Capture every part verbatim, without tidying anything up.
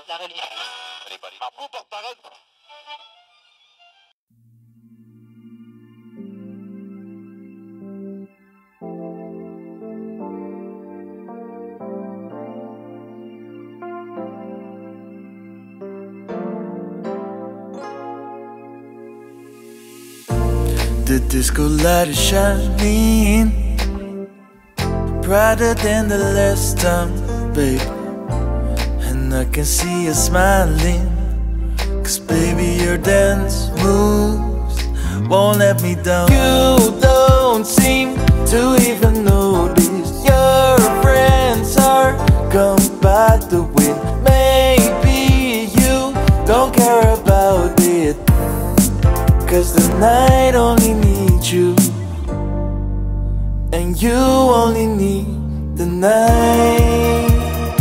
la religion. Bravo, porte-parole. The disco light is shining brighter than the last time, babe. And I can see you smiling, cause baby your dance moves won't let me down. You don't seem to even notice your friends are gone by the wind. Maybe you don't care about it, cause the night only needs you, and you only need the night.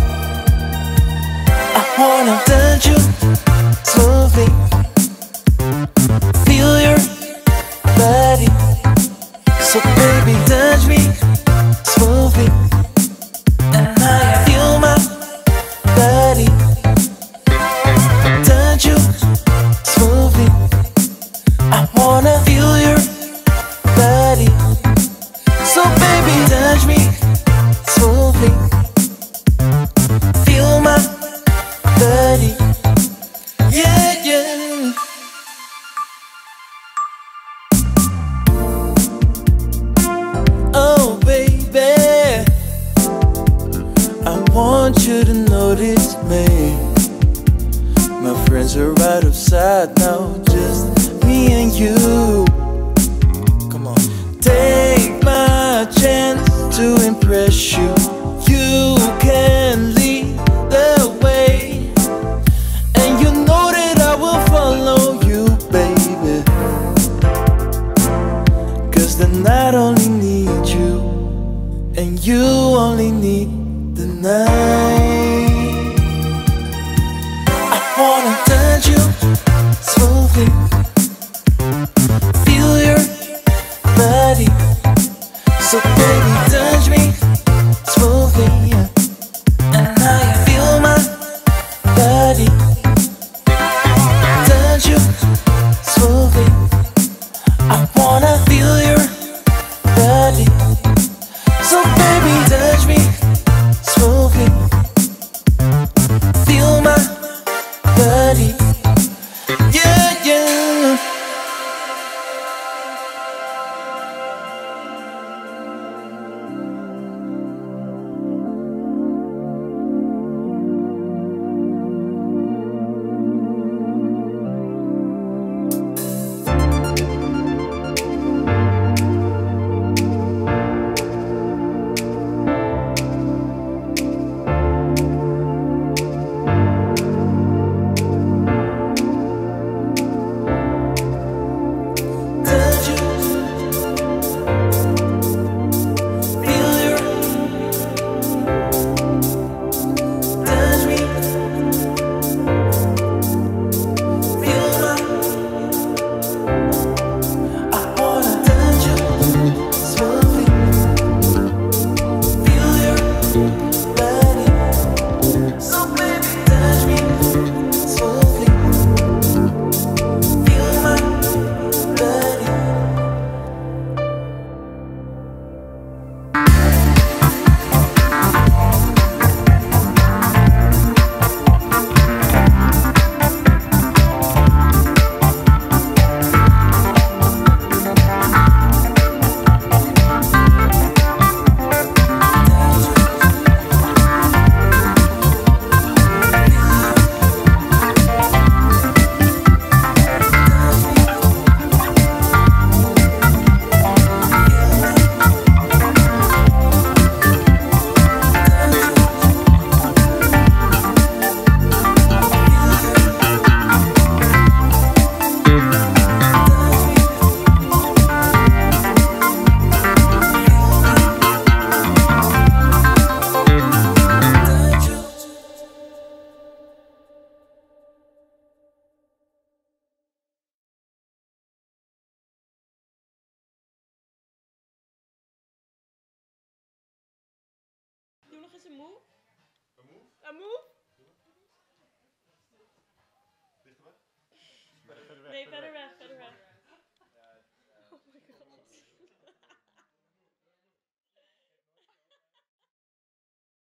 I wanna touch you smoothly, feel your body. So baby, touch me smoothly, and I feel my body. Touch you smoothly, I wanna feel your body. So baby, touch me smoothly, feel my body. Yeah, yeah. Oh baby, I want you to notice me. My friends are out of sight now, just me and you. Come on, take my chance to impress you. You can lead the way, and you know that I will follow you, baby. Cause the night only needs you, and you only need the night. I wanna touch you smoothly, feel your body. So baby, touch me smoothly, and I feel my body. Touch you smoothly, I wanna feel your body. So baby, touch me smoothly, feel my body. Yeah, yeah. Doe nog eens een move. Een move? Een move?